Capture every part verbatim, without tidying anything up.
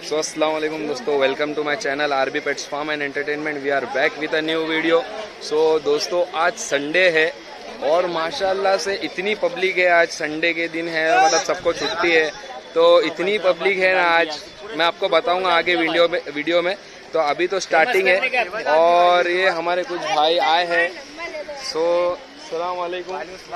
सो अस्सलाम वालेकुम दोस्तों, welcome to my channel RB pets farm and entertainment. We are back with a new video. So दोस्तों, आज Sunday है और माशाल्लाह से इतनी पब्लिक है। आज संडे के दिन है, मतलब सबको छुट्टी है, तो इतनी पब्लिक है ना आज, मैं आपको बताऊंगा आगे वीडियो में वीडियो में। तो अभी तो स्टार्टिंग है और ये हमारे कुछ भाई आए हैं। सो अस्सलाम वालेकुम।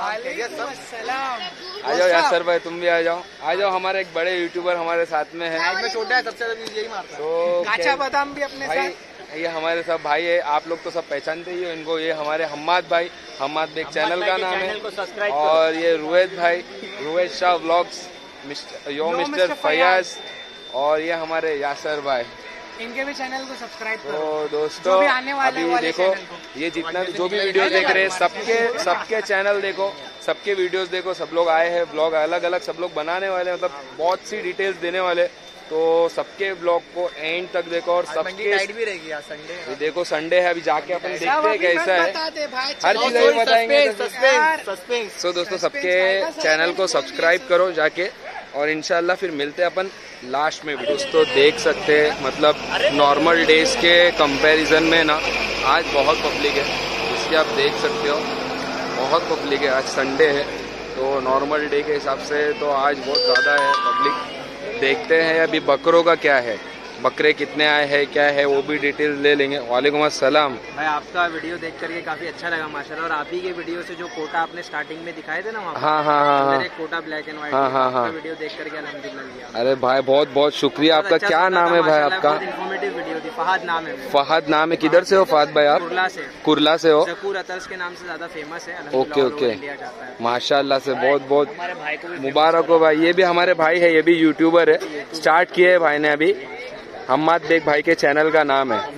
आ जाओ यासर भाई, तुम भी आ जाओ आ जाओ हमारे एक बड़े यूट्यूबर हमारे साथ में है। में छोटा है, सबसे ज्यादा यही मारता है। तो काचा बादाम भी अपने भाई, ये हमारे सब भाई है, आप लोग तो सब पहचानते ही हो इनको। ये हमारे हम्माद भाई, हम्माद बेग चैनल का नाम है। और ये रुवेद भाई, Ruwaid Shah vlogs, mister yo mister Fayaz, और ये हमारे यासर भाई, इनके भी चैनल को सब्सक्राइब करो। तो दोस्तों भी आने वाले अभी वाले देखो, ये जितना भी जो भी वीडियो देख रहे हैं सबके सबके चैनल देखो, सबके वीडियोस देखो। सब लोग आए हैं, ब्लॉग अलग अलग सब लोग बनाने वाले, मतलब बहुत सी डिटेल्स देने वाले। तो सबके ब्लॉग को एंड तक देखो और सबके नाइट भी रहेगी आज संडे। ये देखो संडे है, अभी जाके अपन देखते हैं कैसा है, हर चीज चीज अभी बताएंगे। सस्पेंस। सो दोस्तों, सबके चैनल को सब्सक्राइब करो जाके, और इंशाल्लाह फिर मिलते हैं अपन लास्ट में। दोस्तों देख सकते हैं, मतलब नॉर्मल डेज के कंपैरिजन में ना आज बहुत पब्लिक है, इसलिए आप देख सकते हो बहुत पब्लिक है। आज संडे है तो नॉर्मल डे के हिसाब से तो आज बहुत ज़्यादा है पब्लिक। देखते हैं अभी बकरों का क्या है, बकरे कितने आए हैं क्या है, वो भी डिटेल्स ले लेंगे। वालेकुम अस्सलाम भाई, आपका वीडियो देख करके काफी अच्छा लगा माशाल्लाह। और आप ही के वीडियो से जो कोटा आपने स्टार्टिंग में दिखाए थे ना वहाँ, हाँ हाँ हाँ हाँ, कोटा ब्लैक एंड व्हाइट, हाँ हाँ हाँ, वीडियो देख करके अल्हम्दुलिल्लाह लिया। अरे भाई बहुत बहुत शुक्रिया आपका। क्या नाम है भाई आपका? इन्फॉर्मेटिव वीडियो थी। फहद नाम है। फहद नाम है। किधर से हो फहद भाई आप? कुरला से। कुरला से हो? जकूर अतर्स के नाम से ज्यादा फेमस है। ओके ओके, माशाल्लाह से बहुत बहुत मुबारक हो भाई। ये भी हमारे भाई है, ये भी यूट्यूबर है, स्टार्ट किए है भाई ने अभी। हम्माद बेग भाई के चैनल का नाम है।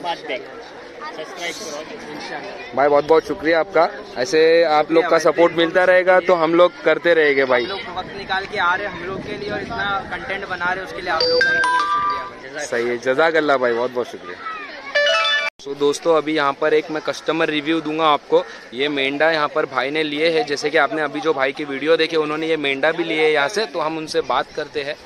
भाई बहुत बहुत शुक्रिया आपका। ऐसे आप लोग का सपोर्ट मिलता रहेगा तो हम लोग करते रहेंगे भाई। लोग वक्त निकाल के आ रहे हैं हम लोग के लिए और इतना कंटेंट बना रहे हैं, उसके लिए आप लोग का शुक्रिया। सही है, जज़ाकल्लाह भाई, बहुत बहुत शुक्रिया। तो दोस्तों अभी यहाँ पर एक मैं कस्टमर रिव्यू दूंगा आपको। ये मेंढा यहाँ पर भाई ने लिए है, जैसे कि आपने अभी जो भाई की वीडियो देखे उन्होंने ये मेंढा भी लिए है यहाँ से, तो हम उनसे बात करते हैं।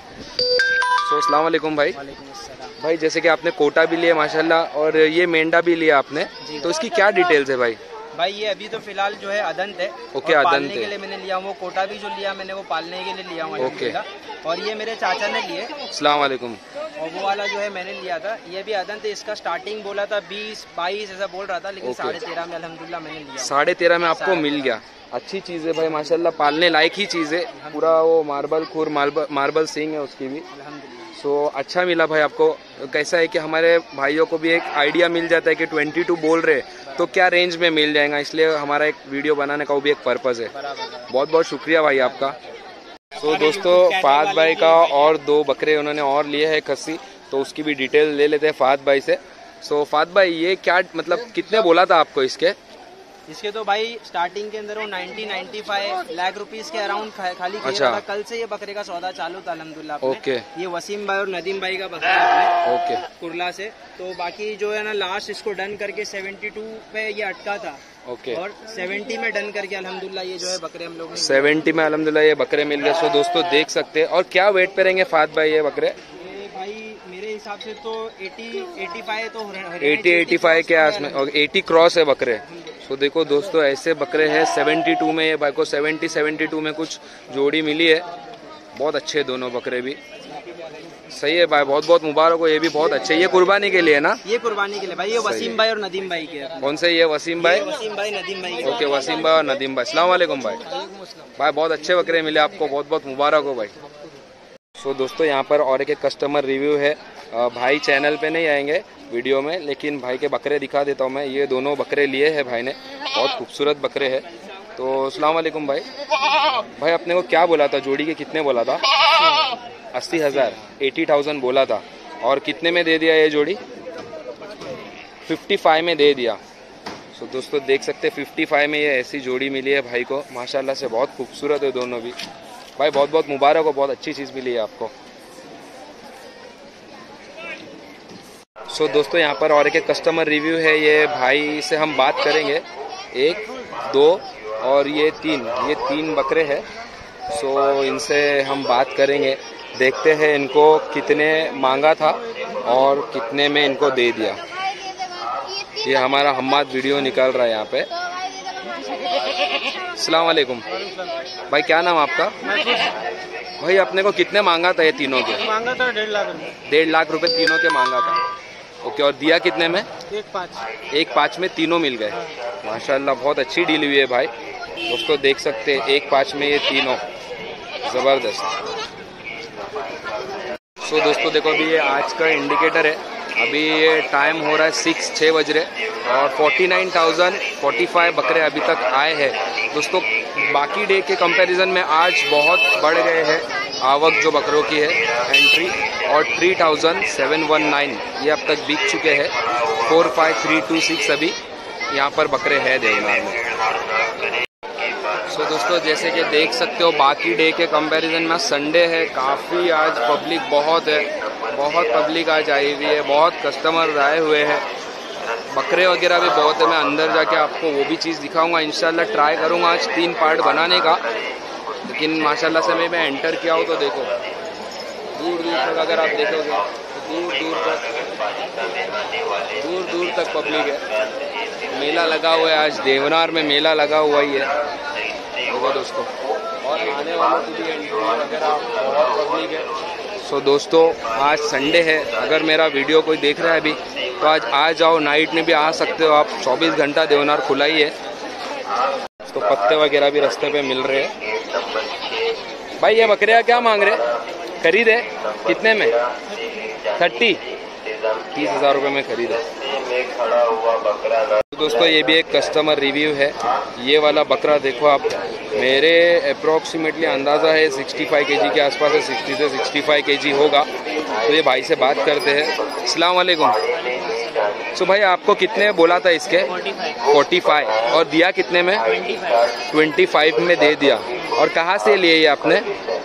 तो अस्सलाम वालेकुम भाई। भाई जैसे कि आपने कोटा भी लिया माशाल्लाह, और ये मेंढा भी लिया आपने, तो इसकी क्या डिटेल्स है भाई? भाई ये अभी तो फिलहाल जो है अदंत है। ओके, और अदंत पालने है। के लिए मैंने लिया, वो कोटा भी जो लिया मैंने वो पालने के लिए लिया हूँ। ओके। और ये मेरे चाचा ने लिए। अस्सलाम वालेकुम। और वो वाला जो है मैंने लिया था, ये भी अदंत है। इसका स्टार्टिंग बोला था बीस बाईस ऐसा बोल रहा था, लेकिन साढ़े तेरह में अल्हम्दुलिल्लाह मैंने लिया। साढ़े तेरह में आपको मिल गया। अच्छी चीज़ है भाई माशाल्लाह, पालने लायक ही चीज़ है। पूरा वो मार्बल खुर मार्बल मार्बल सींग है उसकी भी। सो so, अच्छा मिला भाई आपको। कैसा है कि हमारे भाइयों को भी एक आइडिया मिल जाता है कि बाईस बोल रहे तो क्या रेंज में मिल जाएगा, इसलिए हमारा एक वीडियो बनाने का वो भी एक पर्पस है। बहुत बहुत शुक्रिया भाई आपका। तो so, दोस्तों फहद भाई का और दो बकरे उन्होंने और लिए हैं खस्सी, तो उसकी भी डिटेल ले लेते हैं फहद भाई से। सो so, फहद भाई ये क्या मतलब कितने बोला था आपको इसके? इसके तो भाई स्टार्टिंग के अंदर वो ninety ninety five lakh rupees के अराउंड खा, खाली खेल अच्छा। रहा था। कल से ये बकरे का सौदा चालू था अल्हम्दुलिल्लाह। ओके। ये वसीम भाई और नदीम भाई का बकरा है ओके, कुरला से। तो बाकी जो है ना लास्ट इसको डन करके बहत्तर पे ये अटका था। ओके, और सत्तर में डन करके अल्हम्दुलिल्लाह ये जो है बकरे हम लोग ने सत्तर में अल्हम्दुलिल्लाह ये बकरे मिल गए। सो दोस्तों देख सकते हैं। और क्या वेट पे रहेंगे फहद भाई ये बकरे? ये भाई मेरे हिसाब से तो अस्सी पचासी तो अस्सी पचासी के आस में, और अस्सी क्रॉस है बकरे। तो देखो दोस्तों ऐसे बकरे हैं। बहत्तर में ये भाई को सत्तर बहत्तर में कुछ जोड़ी मिली है। बहुत अच्छे दोनों बकरे भी। सही है भाई, बहुत बहुत मुबारक हो। ये भी बहुत अच्छे, ये कुर्बानी के लिए ना? ये कुर्बानी के लिए भाई। ये वसीम भाई और नदीम भाई के। कौन से? ये वसीम भाई, वसीम भाई नदीम भाई। ओके, वसीम भाई और नदीम भाई। अस्सलाम वालेकुम भाई। भाई बहुत अच्छे बकरे मिले आपको, बहुत बहुत मुबारक हो भाई। सो so, दोस्तों यहाँ पर और एक एक कस्टमर रिव्यू है। भाई चैनल पे नहीं आएंगे वीडियो में, लेकिन भाई के बकरे दिखा देता हूँ मैं। ये दोनों बकरे लिए हैं भाई ने, बहुत खूबसूरत बकरे हैं। तो अस्सलाम वालेकुम भाई। भाई अपने को क्या बोला था, जोड़ी के कितने बोला था? अस्सी हज़ार एटी थाउजेंड बोला था, और कितने में दे दिया ये जोड़ी? पचपन में दे दिया। सो so, दोस्तों देख सकते हैं पचपन में ये ऐसी जोड़ी मिली है भाई को माशाल्लाह से। बहुत खूबसूरत है दोनों भी भाई, बहुत बहुत मुबारक हो, बहुत अच्छी चीज़ मिली है आपको। सो so, दोस्तों यहाँ पर और एक कस्टमर रिव्यू है। ये भाई से हम बात करेंगे। एक, दो और ये तीन, ये तीन बकरे हैं। सो so, इनसे हम बात करेंगे देखते हैं इनको कितने मांगा था और कितने में इनको दे दिया। ये हमारा हम्माद वीडियो निकाल रहा है यहाँ पे। अस्सलाम वालेकुम भाई, क्या नाम आपका? भाई अपने को कितने मांगा था ये तीनों के? मांगा था डेढ़ लाख रुपए। डेढ़ लाख रुपए तीनों के मांगा था। ओके, और दिया कितने में? एक पाँच। एक पाँच में तीनों मिल गए। माशाल्लाह बहुत अच्छी डील हुई है भाई। दोस्तों देख सकते हैं एक पाँच में ये तीनों, ज़बरदस्त। सो so, दोस्तों देखो अभी ये आज का इंडिकेटर है। अभी ये टाइम हो रहा है सिक्स छः बज रहे और forty nine thousand forty five बकरे अभी तक आए हैं। दोस्तों बाकी डे के कंपैरिजन में आज बहुत बढ़ गए हैं आवक जो बकरों की है एंट्री, और three thousand seven one nine ये अब तक बिक चुके हैं। Four five three two six अभी यहाँ पर बकरे हैं देवनार में। सो so, दोस्तों जैसे कि देख सकते हो बाकी डे के कंपैरिजन में संडे है, काफ़ी आज पब्लिक बहुत है, बहुत पब्लिक आज आई हुई है, बहुत कस्टमर आए हुए हैं, बकरे वगैरह भी बहुत है। मैं अंदर जाके आपको वो भी चीज़ दिखाऊंगा इंशाल्लाह। ट्राई करूंगा आज तीन पार्ट बनाने का, लेकिन माशाल्लाह से मैं एंटर किया हूँ तो देखो दूर दूर तक, अगर आप देखोगे तो दूर दूर तक दूर दूर तक पब्लिक है। मेला लगा हुआ है आज देवनार में, मेला लगा हुआ ही है देखो दोस्तों, और आने वालों की भी एंट्री वगैरह बहुत पब्लिक है। सो so, दोस्तों आज संडे है, अगर मेरा वीडियो कोई देख रहा है अभी तो आज आ जाओ, नाइट में भी आ सकते हो आप, चौबीस घंटा देवनार खुला ही है। तो पत्ते वगैरह भी रास्ते पे मिल रहे हैं। भाई ये बकरियाँ क्या मांग रहे? खरीदे कितने में? थर्टी तीस हजार रुपये में खरीदे। तो दोस्तों ये भी एक कस्टमर रिव्यू है। ये वाला बकरा देखो आप, मेरे अप्रोक्सीमेटली अंदाज़ा है सिक्सटी फाइव केजी के आसपास है, सिक्सटी से सिक्सटी फाइव केजी होगा। तो ये भाई से बात करते हैं। अस्सलाम वालेकुम। सो भाई आपको कितने बोला था इसके? Forty five. और दिया कितने में? ट्वेंटी फाइव में दे दिया। और कहाँ से लिए ये आपने?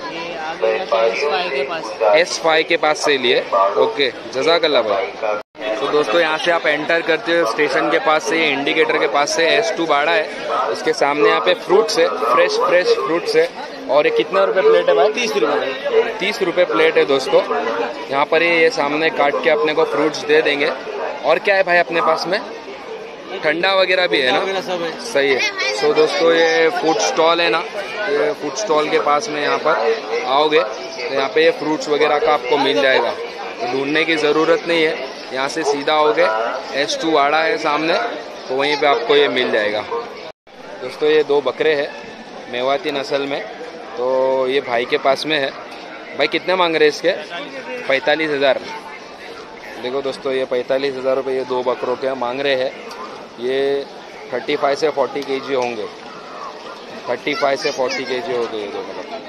एस फाइव के पास से लिए। ओके, जज़ाकल्लाह भाई। तो दोस्तों यहाँ से आप एंटर करते हो स्टेशन के पास से, इंडिकेटर के पास से एस टू बाड़ा है, इसके सामने यहाँ पे फ्रूट्स है, फ्रेश फ्रेश फ्रूट्स है। और ये कितना रुपए प्लेट है भाई? तीस रुपये तीस रुपये प्लेट है दोस्तों। यहाँ पर ये ये सामने काट के अपने को फ्रूट्स दे देंगे। और क्या है भाई अपने पास में? ठंडा वगैरह भी है ना? सही है। सो दोस्तों ये फूड स्टॉल है ना, ये फूड स्टॉल के पास में यहाँ पर आओगे तो यहाँ पे ये फ्रूट्स वगैरह का आपको मिल जाएगा, तो ढूंढने की ज़रूरत नहीं है। यहाँ से सीधा आओगे, एस टू वाड़ा है सामने, तो वहीं पे आपको ये मिल जाएगा। दोस्तों ये दो बकरे हैं मेवाती नस्ल में, तो ये भाई के पास में है। भाई कितने मांग रहे इसके? पैंतालीस हज़ार। देखो दोस्तों ये पैंतालीस हज़ार रुपये ये दो बकरों के मांग रहे हैं। ये थर्टी फाइव से फोर्टी के जी होंगे, थर्टी फाइव से फोर्टी के जी हो गए ये दो। मतलब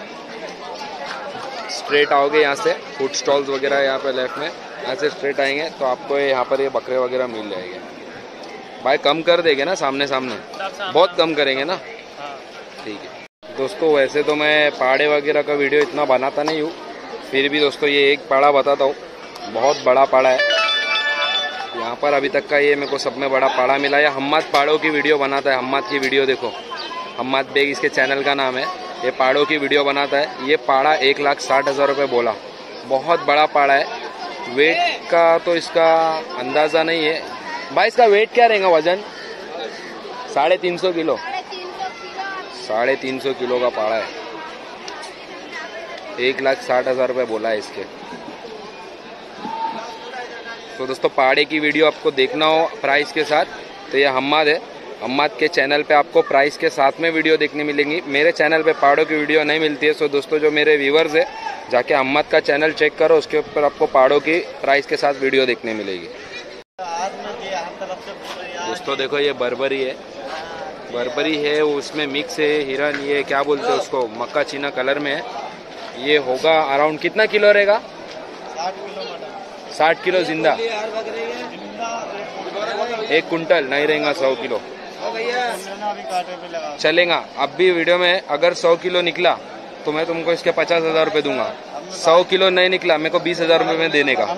स्ट्रेट आओगे यहाँ से, फूड स्टॉल्स वगैरह यहाँ पे लेफ्ट में, यहाँ से स्ट्रेट आएंगे तो आपको यहाँ पर ये बकरे वगैरह मिल जाएंगे। भाई कम कर देंगे ना? सामने सामने बहुत कम करेंगे ना? ठीक है दोस्तों। वैसे तो मैं पाड़े वगैरह का वीडियो इतना बनाता नहीं हूँ, फिर भी दोस्तों ये एक पाड़ा बताता हूँ, बहुत बड़ा पाड़ा है यहाँ पर। अभी तक का ये मेरे को सब में बड़ा पाड़ा मिला है। हम्माद पाड़ों की वीडियो बनाता है, हम्माद की वीडियो देखो, हम्माद बेग इसके चैनल का नाम है। ये पाड़ों की वीडियो बनाता है। ये पाड़ा एक लाख साठ हज़ार रुपये बोला, बहुत बड़ा पाड़ा है। वेट का तो इसका अंदाज़ा नहीं है भाई, इसका वेट क्या रहेगा? वजन साढ़े तीन सौ किलो साढ़े तीन सौ किलो का पाड़ा है। एक लाख साठ हज़ार रुपये बोला है इसके। तो दोस्तों पाड़े की वीडियो आपको देखना हो प्राइस के साथ तो ये हम्माद है, हम्माद के चैनल पे आपको प्राइस के साथ में वीडियो देखने मिलेंगी। मेरे चैनल पे पाड़ों की वीडियो नहीं मिलती है। सो दोस्तों जो मेरे व्यूवर्स है जाके हम्माद का चैनल चेक करो, उसके ऊपर आपको पाड़ों की प्राइस के साथ वीडियो देखने मिलेगी। दोस्तों देखो ये बर्बरी है, बर्बरी है, उसमें मिक्स है हिरन, ये क्या बोलते हैं उसको, मक्का चीना कलर में है। ये होगा अराउंड कितना किलो रहेगा? साठ किलो जिंदा, एक कुंटल नहीं रहेगा, सौ किलो चलेगा। अब भी वीडियो में अगर सौ किलो निकला तो मैं तुमको इसके पचास हजार रुपये दूंगा। सौ किलो नहीं निकला मेरे को बीस हजार रुपये में देने का।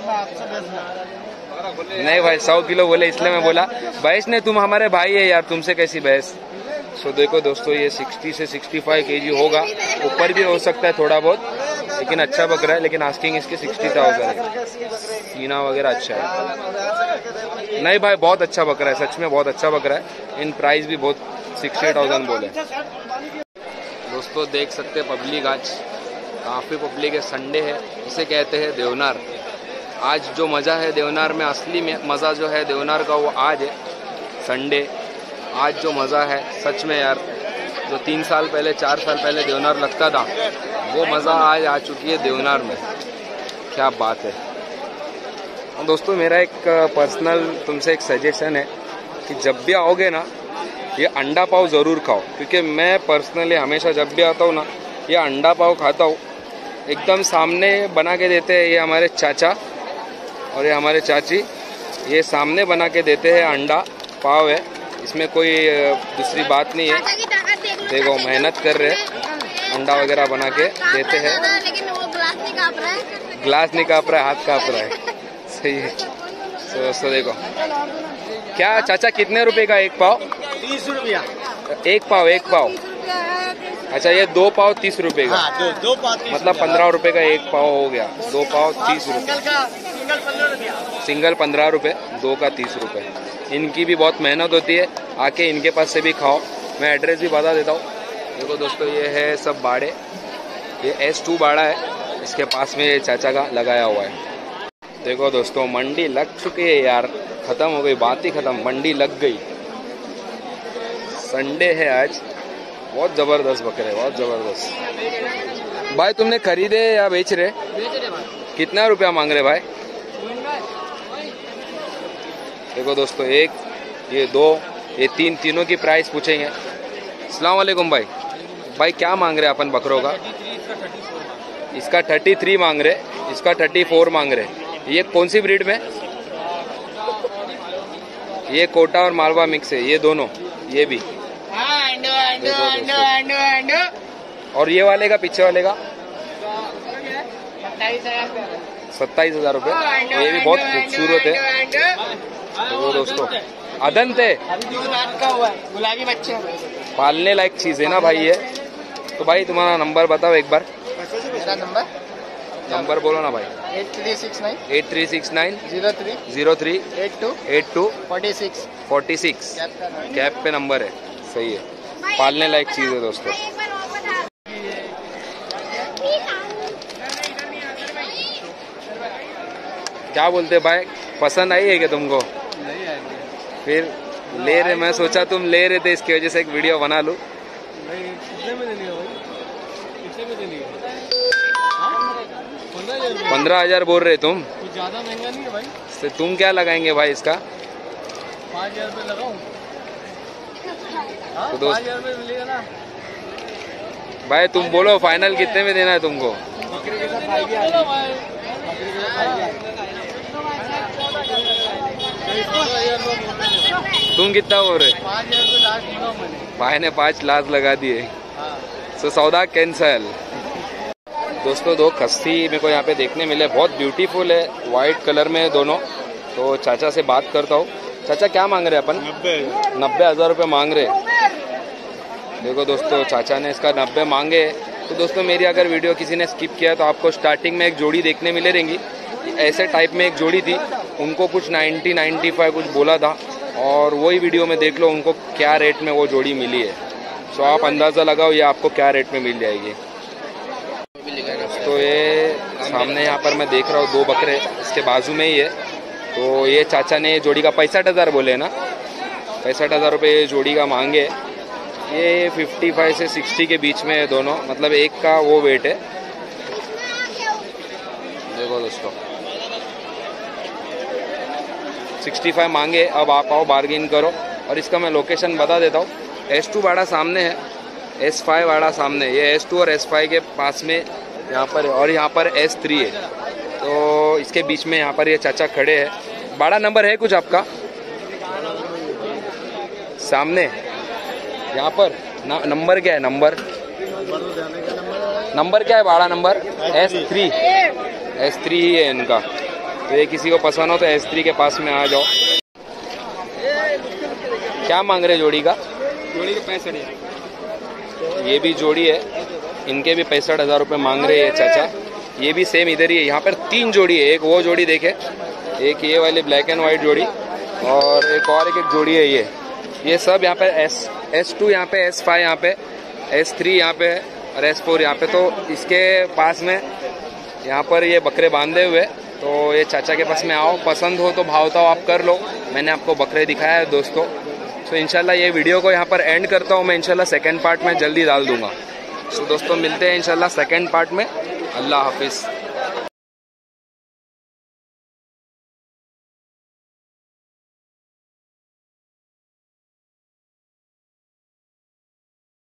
नहीं भाई सौ किलो बोले इसलिए मैं बोला। बहस ने तुम हमारे भाई है यार, तुमसे कैसी बहस। सो देखो दोस्तों ये साठ से पैंसठ केजी होगा, ऊपर भी हो सकता है थोड़ा बहुत। लेकिन अच्छा बकरा है, लेकिन आस्किंग इसकी सिक्सटी थाउजेंड है। सीना वगैरह अच्छा है। नहीं भाई बहुत अच्छा बकरा है, सच में बहुत अच्छा बकरा है। इन प्राइस भी बहुत सिक्सटी थाउजेंड बोले। दोस्तों देख सकते हैं पब्लिक आज काफ़ी पब्लिक है, संडे है, इसे कहते हैं देवनार। आज जो मज़ा है देवनार में, असली में मज़ा जो है देवनार का वो आज है, संडे। आज जो मज़ा है सच में यार, जो तीन साल पहले चार साल पहले देवनार लगता था वो मज़ा आज आ चुकी है देवनार में। क्या बात है। और दोस्तों मेरा एक पर्सनल तुमसे एक सजेशन है कि जब भी आओगे ना ये अंडा पाव ज़रूर खाओ, क्योंकि मैं पर्सनली हमेशा जब भी आता हूँ ना ये अंडा पाव खाता हूँ। एकदम सामने बना के देते हैं ये हमारे चाचा और ये हमारे चाची, ये सामने बना के देते हैं अंडा पाव है, इसमें कोई दूसरी बात नहीं है। देखो मेहनत कर रहे हैं, अंडा वगैरह बना के देते हैं। लेकिन वो ग्लास नहीं काँप रहा है, ग्लास नहीं काँप रहा है, हाथ काँप रहा है। सही है। सो सो देखो क्या चाचा कितने रुपए का एक पाव? तीस रुपया एक पाव, एक पाव। अच्छा ये दो पाव तीस रुपए का। हाँ, दो दो पाव मतलब पंद्रह रुपए का एक पाव हो गया, दो पाव तीस रुपए। सिंगल पंद्रह रुपए, दो का तीस रुपए। इनकी भी बहुत मेहनत होती है, आके इनके पास से भी खाओ। मैं एड्रेस भी बता देता हूँ। देखो दोस्तों ये है सब बाड़े, ये एस टू बाड़ा है, इसके पास में ये चाचा का लगाया हुआ है। देखो दोस्तों मंडी लग चुकी है यार, ख़त्म हो गई, बात ही ख़त्म, मंडी लग गई। संडे है आज, बहुत ज़बरदस्त बकरे, बहुत ज़बरदस्त। भाई तुमने खरीदे या बेच रहे? कितना रुपया मांग रहे भाई? देखो दोस्तों एक, ये दो, ये तीन, तीनों की प्राइस पूछेंगे। अस्सलाम वालेकुम भाई। भाई क्या मांग रहे अपन बकरों का? इसका थर्टी थ्री मांग रहे, इसका थर्टी फोर मांग रहे। ये कौन सी ब्रीड में? ये कोटा और मालवा मिक्स है ये दोनों, ये भी। और ये वाले का, पीछे वाले का सत्ताईस हजार रुपये। ये भी बहुत खूबसूरत है। देखो दोस्तों अदंत है, गुलाबी बच्चे पालने लायक चीज है ना भाई ये। तो भाई तुम्हारा नंबर बताओ एक बार। मेरा नंबर नंबर बोलो ना भाई। Eight three six nine eight three six nine zero three zero three eight two eight two forty six forty six cap पे नंबर है। सही है, पालने लायक चीज है दोस्तों। क्या बोलते भाई, पसंद आई है क्या तुमको? नहीं है। फिर ले रहे, मैं सोचा तुम ले रहे थे इसकी वजह से एक वीडियो बना लूं। नहीं, कितने में देनी है भाई? कितने में देनी है? पंद्रह हजार बोल रहे तुम? कुछ ज्यादा महंगा नहीं है भाई। तो तुम क्या लगाएंगे भाई इसका? पाँच हजार रुपये लगाऊं? तो दोस्त पाँच हजार रुपये मिलेगा ना भाई, तुम बोलो फाइनल कितने में देना है तुमको? बकरे के साथ भाई भी आ रहा है। बकरे के साथ भाई भी आ रहा है। तुम कितना बोल रहे? पाँच हजार रुपये लास्ट दूंगा मैंने। भाई ने पाँच लाख लगा दिए। हाँ। सो सौदा कैंसल। दोस्तों दो खस्सी मेरे को यहाँ पे देखने मिले, बहुत ब्यूटीफुल है, वाइट कलर में है दोनों। तो चाचा से बात करता हूँ। चाचा क्या मांग रहे हैं अपन? नब्बे नब्बे हजार रुपये मांग रहे। देखो दोस्तों चाचा ने इसका नब्बे मांगे। तो दोस्तों मेरी अगर वीडियो किसी ने स्किप किया तो आपको स्टार्टिंग में एक जोड़ी देखने मिले रहेंगी, ऐसे टाइप में एक जोड़ी थी, उनको कुछ नाइन्टी नाइन्टी फाइव कुछ बोला था, और वही वीडियो में देख लो उनको क्या रेट में वो जोड़ी मिली है। सो आप अंदाज़ा लगाओ ये आपको क्या रेट में मिल जाएगी। तो ये सामने यहाँ पर मैं देख रहा हूँ दो बकरे, इसके बाजू में ही है। तो ये चाचा ने जोड़ी का पैंसठ हज़ार बोले ना, पैंसठ हज़ार रुपये जोड़ी का मांगे। ये पचपन से साठ के बीच में है दोनों, मतलब एक का वो वेट है। देखो दोस्तों पैंसठ मांगे, अब आप आओ बार्गेन करो। और इसका मैं लोकेशन बता देता हूँ, एस टू बाड़ा सामने है, एस फाइव बाड़ा सामने। ये एस टू और एस फाइव के पास में यहाँ पर है, और यहाँ पर एस थ्री है। तो इसके बीच में यहाँ पर ये चाचा खड़े हैं। बाड़ा नंबर है कुछ आपका सामने यहाँ पर ना, नंबर क्या है? नंबर नंबर क्या है? बाड़ा number S three S three ही है इनका। तो ये किसी को पसंद हो तो एस थ्री के पास में आ जाओ। क्या मांग रहे जोड़ी का? जोड़ी का पैंसठ हजार। ये भी जोड़ी है, इनके भी पैंसठ हज़ार रुपये मांग रहे हैं चाचा। ये भी सेम इधर ही है। यहाँ पर तीन जोड़ी है, एक वो जोड़ी देखे, एक ये वाली ब्लैक एंड वाइट जोड़ी, और एक और एक, एक जोड़ी है ये ये सब यहाँ पे एस एस टू यहाँ पे, एस फाइव यहाँ पे, एस थ्री यहाँ पे और एस फोर यहाँ पे। तो इसके पास में यहाँ पर ये बकरे बांधे हुए, तो ये चाचा के पास में आओ, पसंद हो तो भाव ताव आप कर लो। मैंने आपको बकरे दिखाया है दोस्तों। तो इंशाल्लाह ये वीडियो को यहाँ पर एंड करता हूँ मैं। इंशाल्लाह सेकंड पार्ट में जल्दी डाल दूंगा। तो दोस्तों मिलते हैं इंशाल्लाह सेकंड पार्ट में। अल्लाह हाफिज़।